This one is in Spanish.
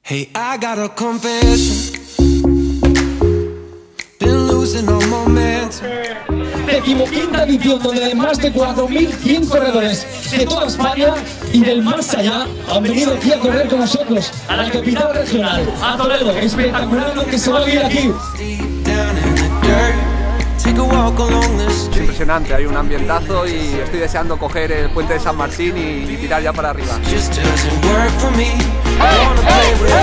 Hey, I got a confession. Been losing all momentum. 15ª edición, donde hay más de 4.100 corredores de toda España y del más allá han venido aquí a correr con nosotros a la capital regional, a Toledo. Espectacular lo que se va a vivir aquí. Es impresionante, hay un ambientazo y estoy deseando coger el puente de San Martín y tirar ya para arriba.